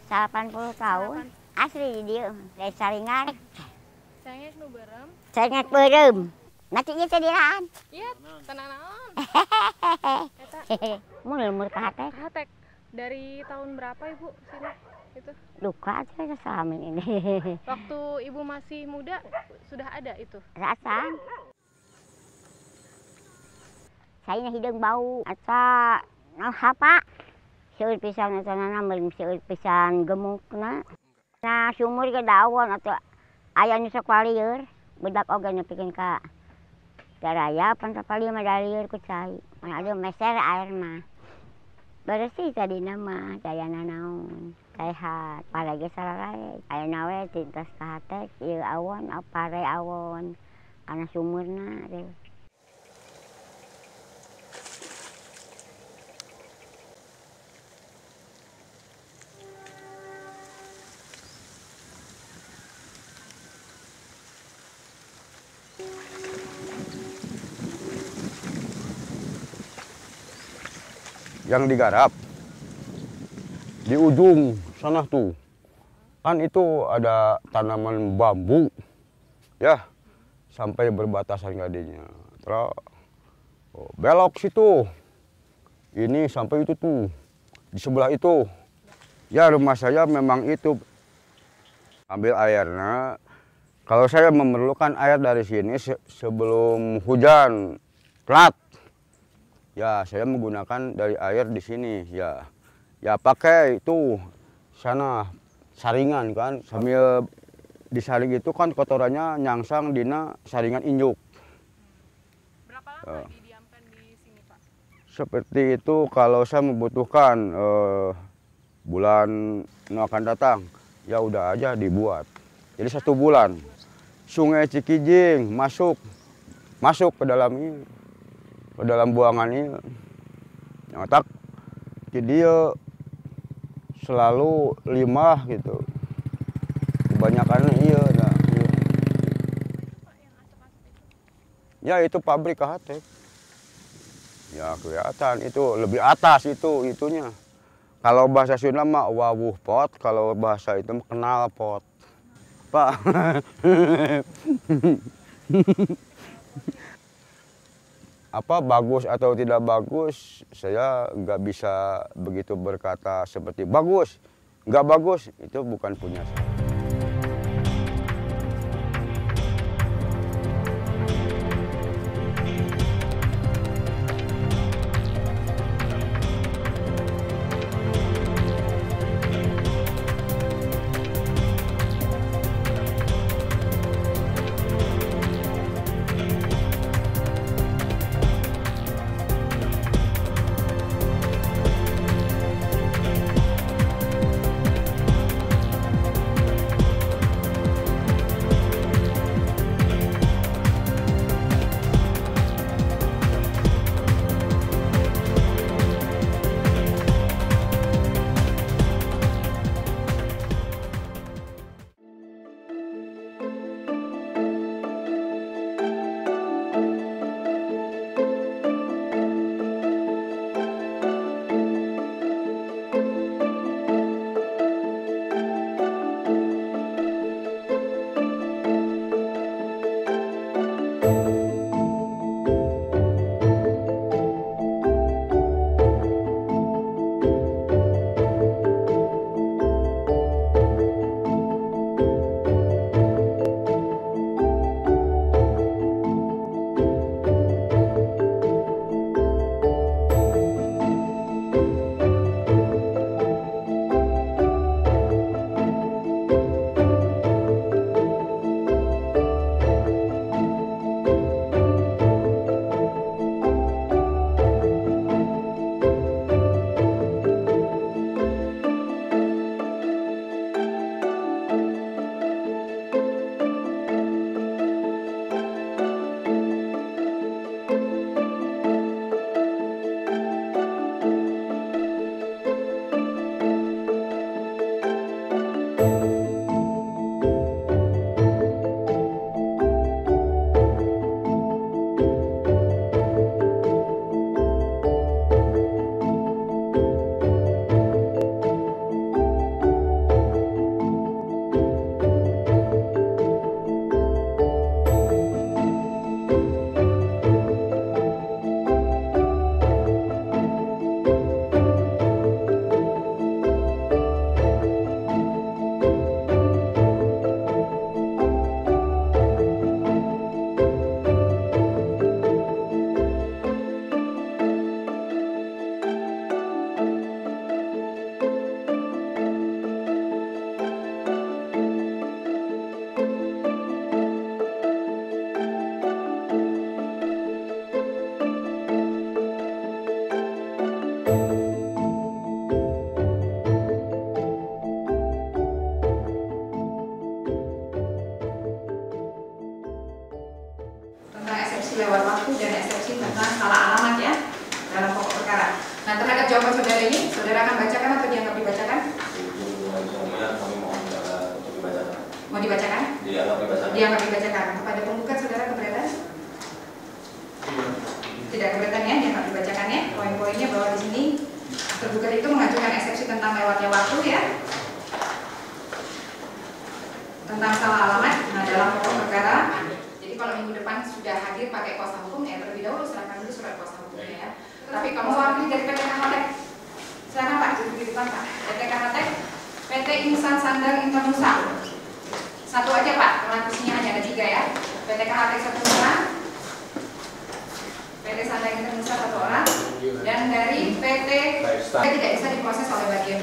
80 tahun. Asli di dia, dari Saringan. Cengek nu berem. Cengek berem. Nanti ieu teh diraan. Iya, tenanaon. Mun lemur ka hatek. Hatek. Dari tahun berapa Ibu sini? Itu. Luka aja selama ini. Waktu Ibu masih muda sudah ada itu. Rasa. Saya hidung bau. Asa hapa. Seueur pisan acanana meuli seueur pisan gemukna. Nah sumur ge daon atuh aya nu sok lieur, bedak oge nepikeun ka daraya pan sapalieu mah lieur ku cai. Mun ade meser air mah. Bersih tadina mah dayana naon. Sehat, palagi sararae. Ayeuna we tintos ka hatek ieu awon, pare awon. Kana sumurna deui. Yang digarap di ujung sana tuh kan itu ada tanaman bambu ya sampai berbatasan gadinya terus belok situ ini sampai itu tuh di sebelah itu ya rumah saya memang itu ambil airnya kalau saya memerlukan air dari sini sebelum hujan telat. Ya, saya menggunakan dari air di sini. Ya pakai itu sana saringan kan. Sambil disaring itu kan kotorannya nyangsang dina saringan injuk. Berapa lama didiamkan di sini, Pak? Seperti itu kalau saya membutuhkan bulan yang akan datang, ya udah aja dibuat. Jadi 1 bulan. Sungai Cikijing masuk ke dalam ini. Ke dalam buangan ini yang otak jadi selalu limbah gitu kebanyakan iya nah, iya. Ya itu pabrik KHT ya kelihatan itu lebih atas itunya kalau bahasa Sunda mah wawuh pot kalau bahasa itu kenal pot Pak. Apa bagus atau tidak bagus, saya nggak bisa begitu berkata seperti bagus, nggak bagus, itu bukan punya saya. Tergugat itu mengajukan eksepsi tentang lewatnya waktu ya, tentang salah alamat. Nah, dalam pokok perkara, jadi kalau minggu depan sudah hadir pakai kuasa hukum, ya terlebih dahulu serahkan dulu surat kuasa hukumnya ya. Tapi kalau mewakili dari PT Kahatek, silakan Pak, duduk di depan Pak. PT Kahatek, PT Insan Sandang Internusa. Satu aja Pak, karena kursinya hanya ada 3 ya. PT Kahatek 1 orang, PT Sandang Internusa 1 orang, dan dari PT tidak bisa diproses oleh bagian.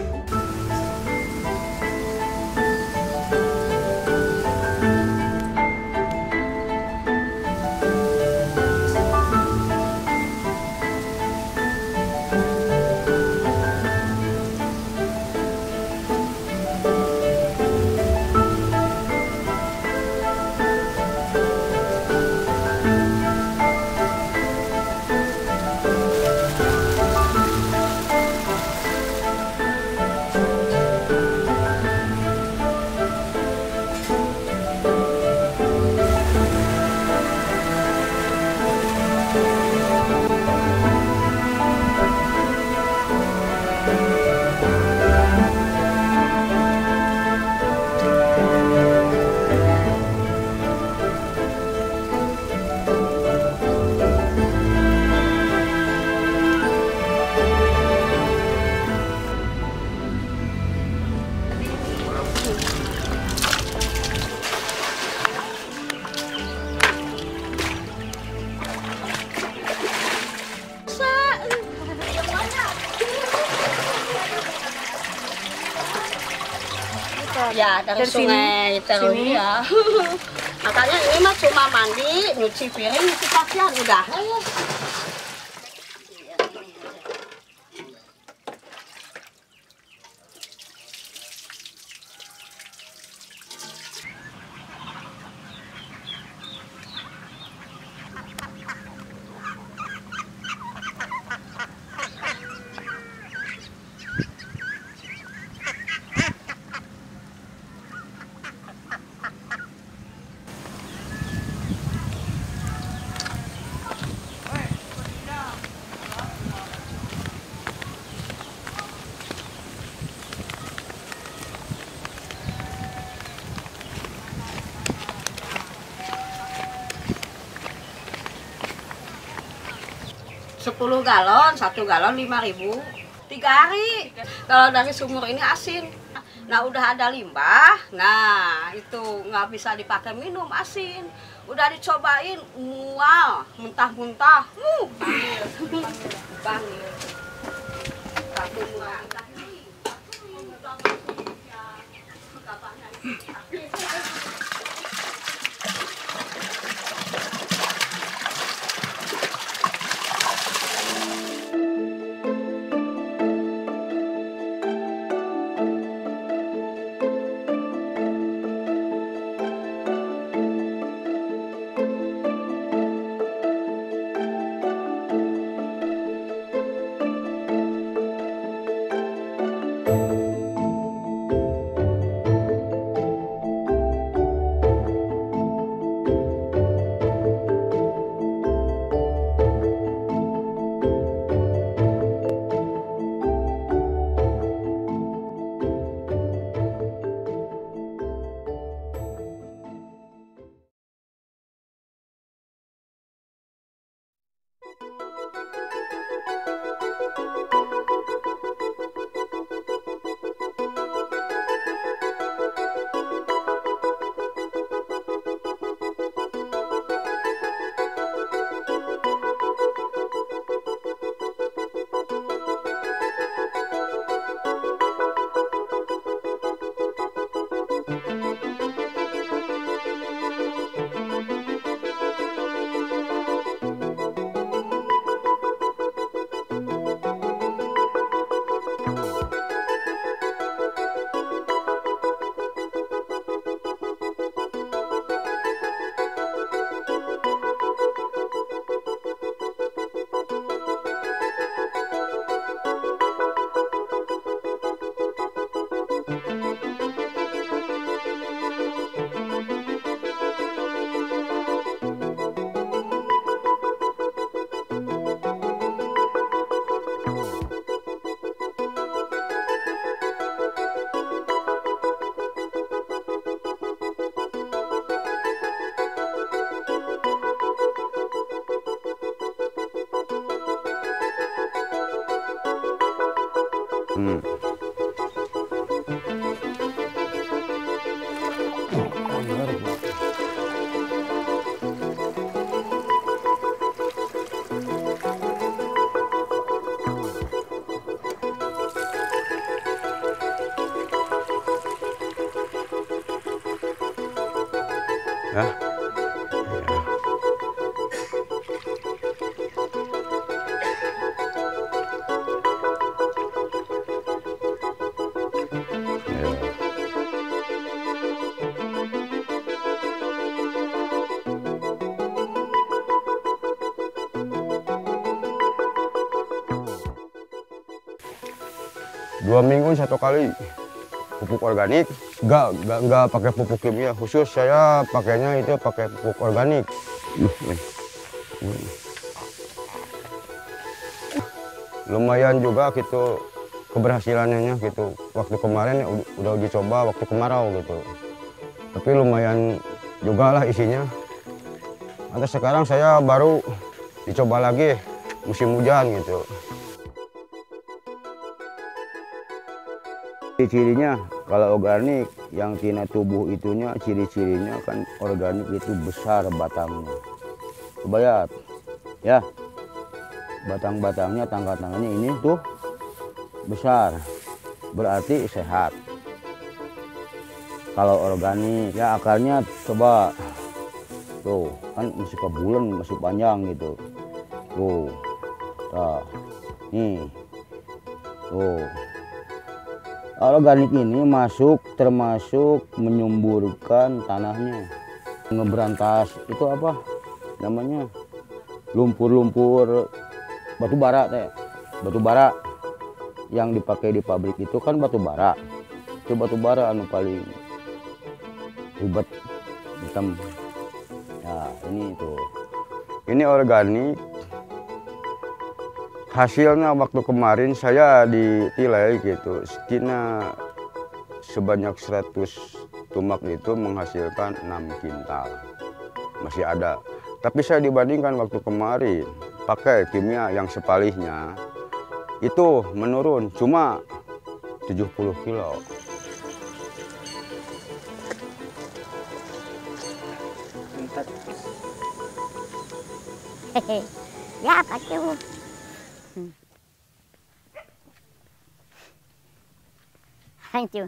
Ya dari sungai terus ya. Makanya ini mah cuma mandi, nyuci piring, nyuci pakaian udah. Sepuluh galon, 1 galon 5.000, 3 hari. Kalau dari sumur ini asin. Nah udah ada limbah, nah itu nggak bisa dipakai minum asin. Udah dicobain, mual, muntah-muntah, panggil, panggil. Hmm. Ya. Dua minggu satu kali pupuk organik, nggak pakai pupuk kimia khusus. Saya pakainya itu pakai pupuk organik. Lumayan juga gitu keberhasilannya gitu. Waktu kemarin ya udah uji coba waktu kemarau gitu, tapi lumayan juga lah isinya. Atau sekarang saya baru dicoba lagi musim hujan gitu. Ciri-cirinya kalau organik yang tina tubuh itunya, ciri-cirinya kan organik itu besar batangnya. Coba lihat ya, batang-batangnya, tangga-tangganya ini tuh besar, berarti sehat. Kalau organik ya akarnya coba tuh kan masih ke bulan, masih panjang gitu. Tuh, nah, nih, tuh. Organik ini termasuk menyumburkan tanahnya, ngeberantas itu apa namanya, lumpur-lumpur batu bara teh. Batu bara yang dipakai di pabrik itu kan batu bara. Itu batu bara anu paling ribet hitam. Ya ini tuh. Ini organik. Hasilnya waktu kemarin saya ditilai gitu, sekitar sebanyak 100 tumak itu menghasilkan 6 kintal. Masih ada. Tapi saya dibandingkan waktu kemarin pakai kimia yang sepalihnya itu menurun cuma 70 kilo. Ya apa tuh? Hancur.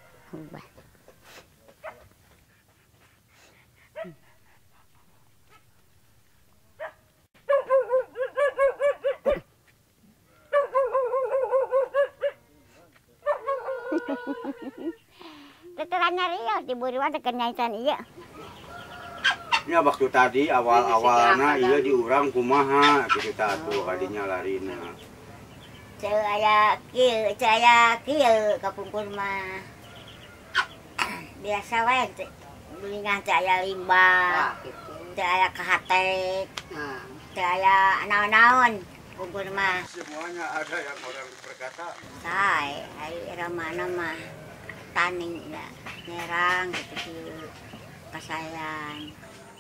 Teterannya Rio di Buruan kenyataan iya. Ya waktu tadi awal-awalnya iya diurang kumaha gitu tatu kadinya larina. Saya kieu kapungkur mah. Biasa wae dulingan saya limbah. Saya kahatek. Saya naon-naon pungkur mah. Semuanya ada yang orang berkata. Saya era mana mah taning ya, nyerang gitu kasayan.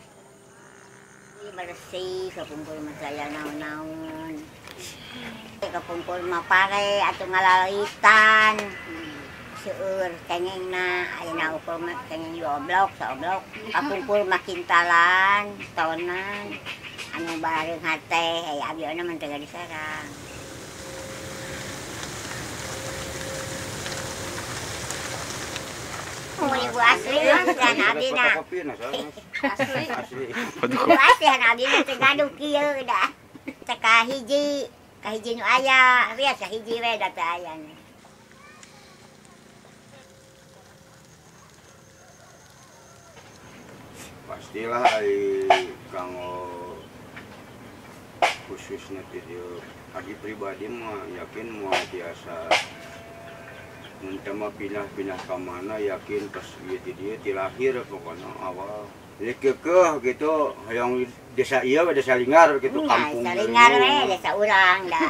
Bersih kapungkur mah saya naon-naon. Kapungkur mah pare atuh ngalalitan. Seueur kengengna ayeuna ukur mah kengeng 2 blok. Kapungkur mah kintalan tahunan. Anu bareung hate abiona mah teu diserang. Ibu asli kan abina. Asli. Ibu asli kan abina teu gaduh kieu dah. Teu kahiji nu aya, biasa hiji we da teu aya. Pastilah kanggo khususnya video agi pribadi mah yakin mau biasa muntah pindah-pindah ke mana yakin pas dia tilahir pokoknya awal lekeuh gitu yang desa iya desa Linggar gitu kampung desa Linggar we desa urang dah.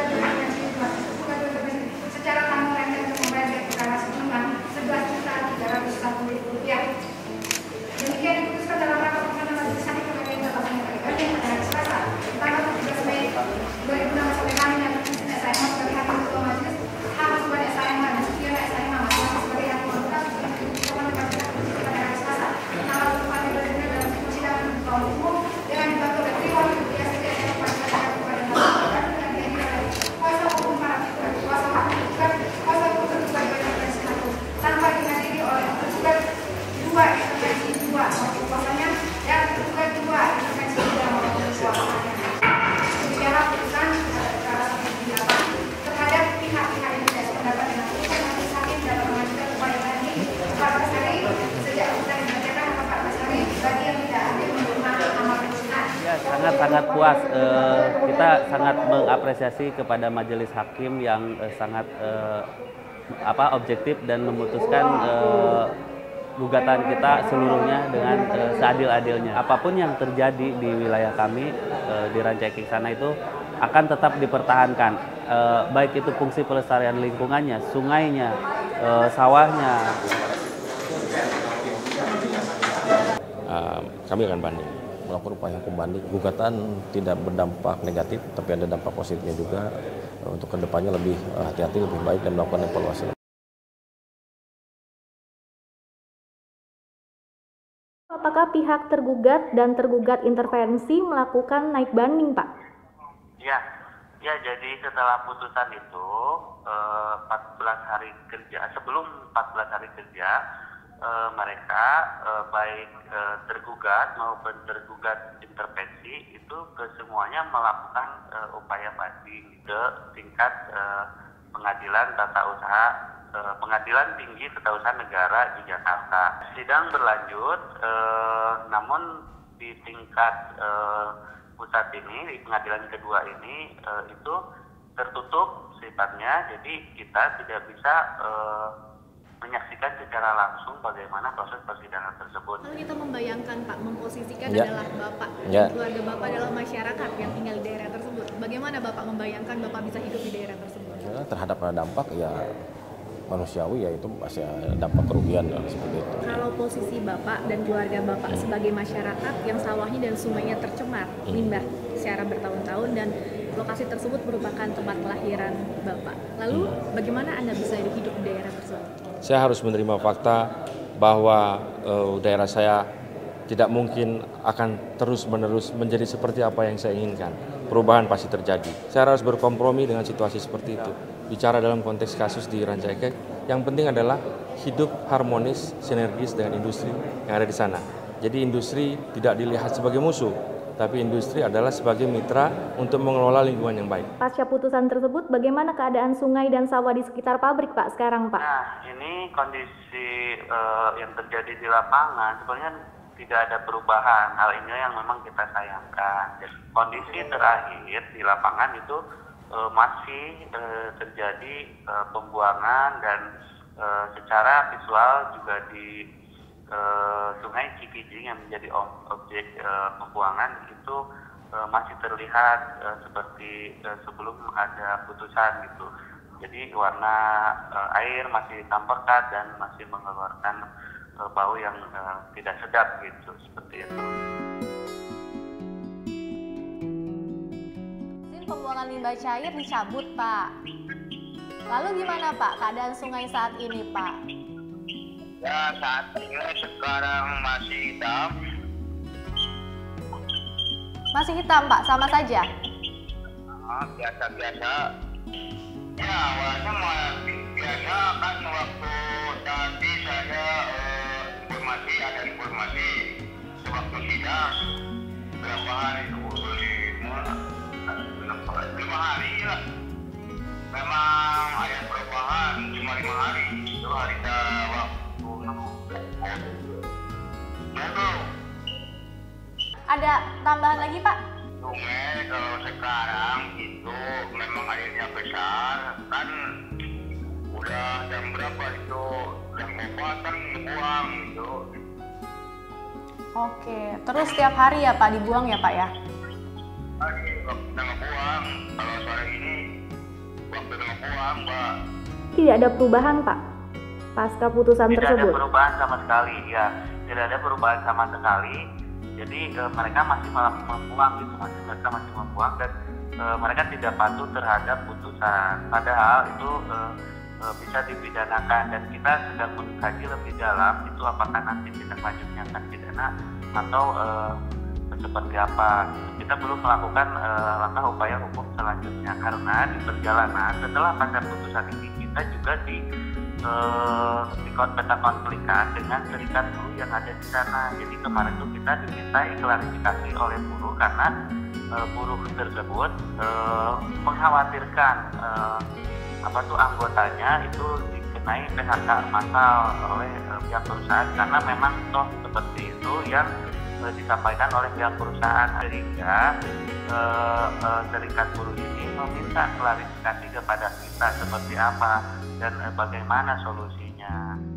Secara kamu renteng untuk membayar perkara sejumlah 11.300.000 sangat puas. Kita sangat mengapresiasi kepada majelis hakim yang sangat objektif dan memutuskan gugatan kita seluruhnya dengan seadil-adilnya. Apapun yang terjadi di wilayah kami di Rancaikek sana itu akan tetap dipertahankan, baik itu fungsi pelestarian lingkungannya, sungainya, sawahnya. Kami akan banding, melakukan upaya hukum banding. Gugatan tidak berdampak negatif, tapi ada dampak positifnya juga. Untuk kedepannya lebih hati-hati, lebih baik dan melakukan evaluasi. Apakah pihak tergugat dan tergugat intervensi melakukan naik banding, Pak? Ya, jadi setelah putusan itu 14 hari kerja, sebelum 14 hari kerja, mereka baik tergugat maupun tergugat intervensi itu kesemuanya melakukan upaya banding ke tingkat pengadilan tata usaha, pengadilan tinggi tata usaha negara di Jakarta. Sidang berlanjut, namun di tingkat pusat ini, di pengadilan kedua ini itu tertutup sifatnya, jadi kita tidak bisa menyaksikan secara langsung bagaimana proses persidangan tersebut. Kalau kita membayangkan Pak, memposisikan adalah Bapak, keluarga Bapak adalah masyarakat yang tinggal di daerah tersebut. Bagaimana Bapak membayangkan Bapak bisa hidup di daerah tersebut? Terhadap dampak ya manusiawi, yaitu masih dampak kerugian seperti itu. Kalau posisi Bapak dan keluarga Bapak sebagai masyarakat yang sawahnya dan sungainya tercemar limbah secara bertahun-tahun dan lokasi tersebut merupakan tempat kelahiran Bapak. Lalu bagaimana Anda bisa hidup di daerah tersebut? Saya harus menerima fakta bahwa daerah saya tidak mungkin akan terus-menerus menjadi seperti apa yang saya inginkan. Perubahan pasti terjadi. Saya harus berkompromi dengan situasi seperti itu. Bicara dalam konteks kasus di Rancaikek, yang penting adalah hidup harmonis, sinergis dengan industri yang ada di sana. Jadi industri tidak dilihat sebagai musuh, tapi industri adalah sebagai mitra untuk mengelola lingkungan yang baik. Pasca putusan tersebut, bagaimana keadaan sungai dan sawah di sekitar pabrik, Pak, sekarang, Pak? Nah, ini kondisi yang terjadi di lapangan sebenarnya tidak ada perubahan. Hal ini yang memang kita sayangkan. Kondisi terakhir di lapangan itu masih terjadi pembuangan dan secara visual juga di Sungai Cikijing yang menjadi objek pembuangan itu masih terlihat seperti sebelum ada putusan gitu. Jadi warna air masih hitam pekat dan masih mengeluarkan bau yang tidak sedap gitu, seperti itu. Pembuangan limbah cair dicabut, Pak. Lalu gimana, Pak, keadaan sungai saat ini, Pak? Ya, saat ini sekarang masih hitam. Masih hitam, Pak, sama saja? Biasa-biasa. Ya, awalnya masih biasa kan waktu tadi saya ada informasi sewaktu sidang berapa hari itu 5 hari lah. Memang ada perubahan cuma 5 hari. Itu hari waktu Ada tambahan lagi, Pak? Sungai kalau sekarang itu memang airnya besar, kan udah jam berapa itu, jam 4 buang itu. Oke, terus setiap hari ya Pak dibuang ya Pak ya? Hari waktu ngebuang, kalau sore ini waktu ngebuang, Pak. Tidak ada perubahan, Pak, pasca putusan tersebut? Tidak ada perubahan sama sekali, ya. Tidak ada perubahan sama sekali. Jadi mereka masih membuang gitu, mereka masih membuang dan mereka tidak patuh terhadap putusan. Padahal itu bisa dipidanakan dan kita sedang mengkaji lebih dalam itu apakah nanti tindak lanjutnya akan pidana atau seperti apa. Kita belum melakukan langkah upaya hukum selanjutnya karena di perjalanan setelah pada putusan ini kita juga di peta konflikkan dengan serikat buruh yang ada di sana. Jadi kemarin itu kita dimintai klarifikasi oleh buruh karena buruh tersebut mengkhawatirkan anggotanya itu dikenai PHK massal oleh pihak perusahaan karena memang toh seperti itu yang disampaikan oleh pihak perusahaan, sehingga serikat buruh ini meminta klarifikasi kepada kita seperti apa dan bagaimana solusinya.